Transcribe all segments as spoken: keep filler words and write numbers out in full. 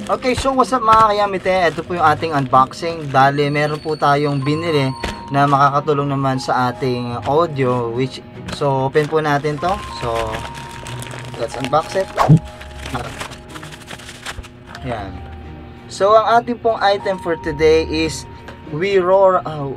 Okay, so what's up mga kayamite? Ito po yung ating unboxing. Dali, meron po tayong binili na makakatulong naman sa ating audio, which, so open po natin to. So let's unbox it. Yan. So ang ating pong item for today is Weroral oh,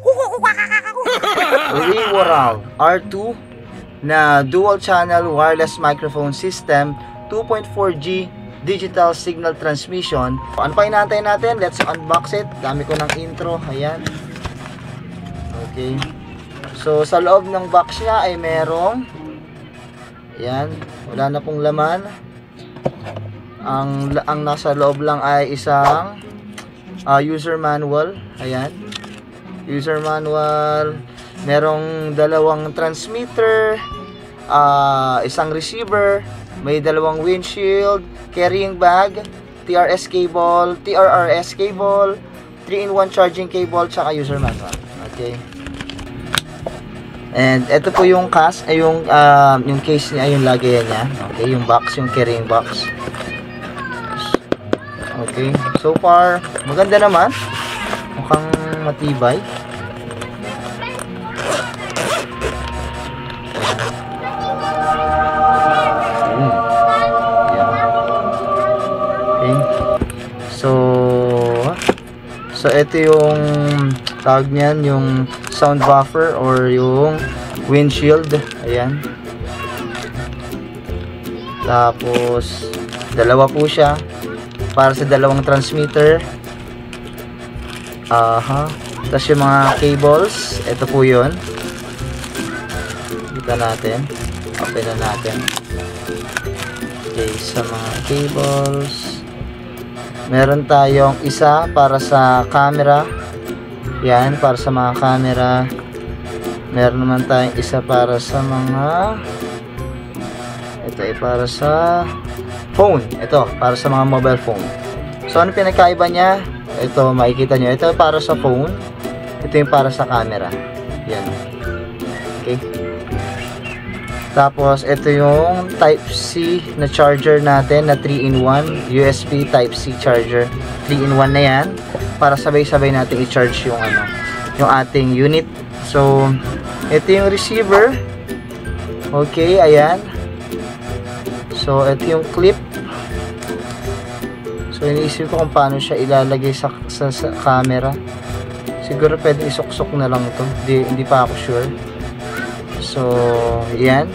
Weroral R two na dual channel wireless microphone system, two point four G digital signal transmission. Ano pa inaantay natin? Let's unbox it. Dami ko ng intro. Ayan. Okay. So sa loob ng box niya ay merong, ayan, wala na pong laman. Ang ang nasa loob lang ay isang uh, user manual. Ayan. User manual. Merong dalawang transmitter, uh, isang receiver, may dalawang windshield, carrying bag, T R S cable, T R R S cable, three in one charging cable, tsaka user manual. Okay. And ito po yung case, ay yung uh, yung case niya, yung lagayan niya. Okay, yung box, yung carrying box. Okay. So far, maganda naman. Mukhang matibay. So, so ito yung tawag niyan, yung sound buffer or yung windshield. Ayan. Tapos, dalawa po siya para sa dalawang transmitter. Aha. Tapos yung mga cables, ito po yun. Kita natin. Open na natin. Okay, sa mga cables. Meron tayong isa para sa camera. Yan, para sa mga camera. Meron naman tayong isa para sa mga, ito ay para sa phone. Ito, para sa mga mobile phone. So, ano pinagkaiba niya? Ito, makikita nyo. Ito para sa phone. Ito yung para sa camera. Yan. Okay. Tapos, ito yung Type-C na charger natin na three in one. U S B Type-C charger. three in one na yan. Para sabay-sabay natin i-charge yung, ano, yung ating unit. So, ito yung receiver. Okay, ayan. So, ito yung clip. So, iniisip ko kung paano siya ilalagay sa, sa, sa camera. Siguro pwede isuksok na lang ito. Hindi, hindi pa ako sure. So, yan.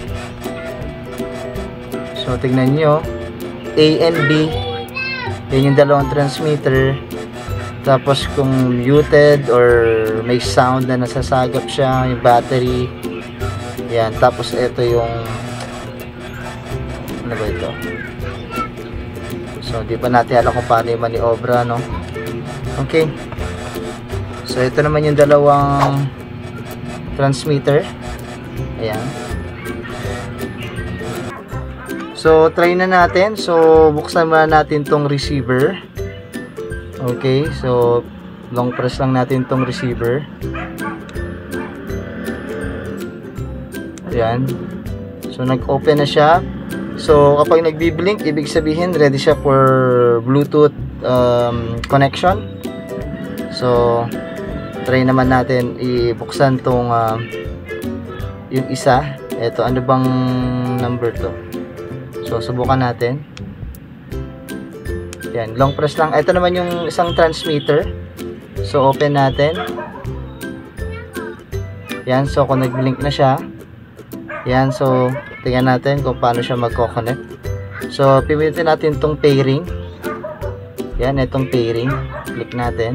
So, tignan nyo. A and B. Yan yung dalawang transmitter. Tapos, kung muted or may sound na nasasagap siya, yung battery. Yan. Tapos, ito yung, ano ba ito? So, di pa natin alam kung paano yung maniobra, no? Okay. So, ito naman yung dalawang transmitter. Ayan. So, try na natin. So, buksan muna natin tong receiver. Okay. So, long press lang natin tong receiver. Ayan. So, nag-open na siya. So, kapag nagbi-blink, ibig sabihin, ready siya for Bluetooth um, connection. So, try naman natin ibuksan tong uh, yung isa. Ito, ano bang number to? So, subukan natin. Yan, long press lang. Ito naman yung isang transmitter. So, open natin. Yan, so kung nag-blink na siya. Yan, so tingnan natin kung paano siya magko-connect. So, pipilitin natin tong pairing. Yan, itong pairing. Click natin.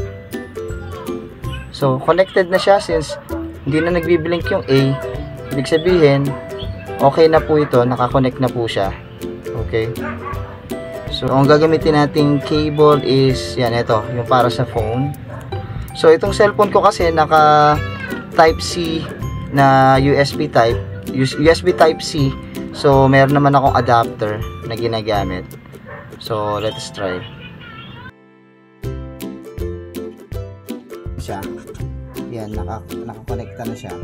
So, connected na siya since hindi na nagbi-blink yung A. Ibig sabihin, okay na po ito, nakakonect na po siya. Okay. So, ang gagamitin nating cable is, yan, ito, yung para sa phone. So, itong cellphone ko kasi naka Type-C na U S B type, U S B Type-C. So, meron naman akong adapter na ginagamit. So, let's try. Siya. Yan, naka, nakakonekta na siya.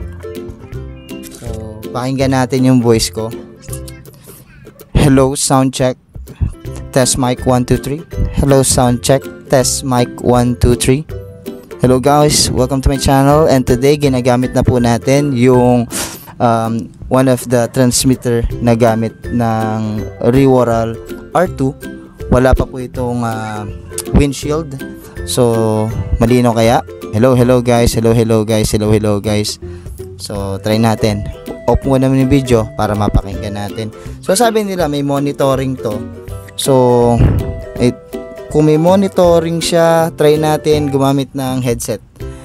So, pakinggan natin yung voice ko. Hello, sound check. test mic one two three. Hello, sound check. Test mic one two three. Hello guys, welcome to my channel, and today ginagamit na po natin yung um, one of the transmitter na gamit ng Reworal R two. Wala pa po itong uh, windshield, so malino kaya. Hello, hello guys, hello, hello guys, hello, hello guys. So try natin. Off muna naman yung video para mapakinggan natin. So sabi nila may monitoring to. So it, kung may monitoring siya, try natin gumamit ng headset.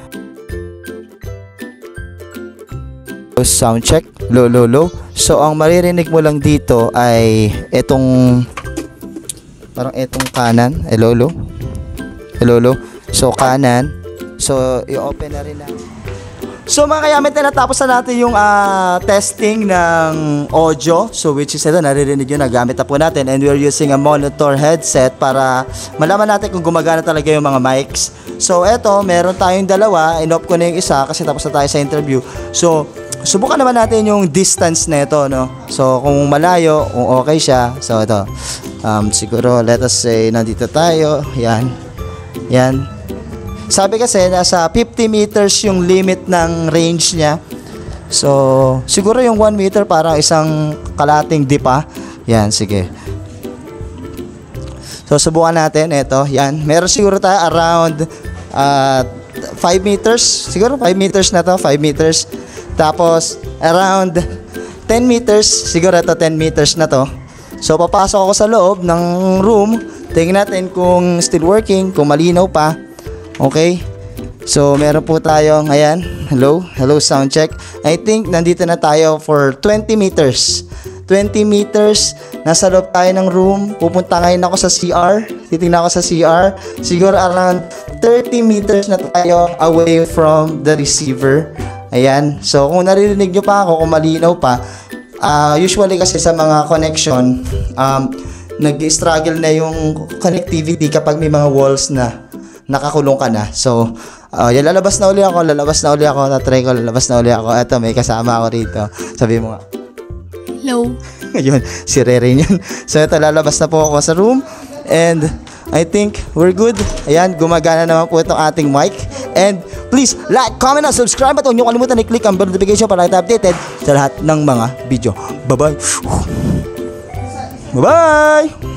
Sound check. Low, low, low. So ang maririnig mo lang dito ay etong parang etong kanan. Hello, low. Hello, low. So kanan. So i-open na rin na. So mga kayamit, na natapos na natin yung uh, testing ng audio. So which is ito, naririnig yun, nagamit na po natin. And we're using a monitor headset para malaman natin kung gumagana talaga yung mga mics. So eto, meron tayong dalawa. In-off ko na yung isa kasi tapos na tayo sa interview. So subukan naman natin yung distance na ito, no? So kung malayo, kung okay siya. So ito, um, siguro let us say nandito tayo. Yan. Yan. Sabi kasi nasa fifty meters yung limit ng range niya. So siguro yung one meter parang isang kalating dipa. Yan, sige. So subukan natin ito. Yan, meron siguro tayo around uh, five meters. Siguro five meters na to, five meters. Tapos around ten meters. Siguro ito ten meters na to. So papasok ako sa loob ng room. Tingnan natin kung still working, kung malinaw pa. Okay, so meron po tayong, ayan, hello, hello, sound check. I think nandito na tayo for twenty meters. twenty meters, nasa loob tayo ng room. Pupunta ngayon ako sa C R, titingnan ako sa C R. Siguro around thirty meters na tayo away from the receiver. Ayan, so kung naririnig nyo pa ako, kung malinaw pa, uh, usually kasi sa mga connection, um, nag-struggle na yung connectivity kapag may mga walls na nakakulong ka na. So, uh, yan, lalabas na uli ako, lalabas na uli ako, tatry ko, lalabas na uli ako. Eto, may kasama ako rito. Sabi mo nga. Hello. Yun, si Rere yun. So, eto, lalabas na po ako sa room. And, I think we're good. Ayan, gumagana naman po itong ating mic. And, please, like, comment, and subscribe. At huwag niyo kalimutan i-click ang bell notification para kayo updated sa lahat ng mga video. Bye-bye. Bye-bye.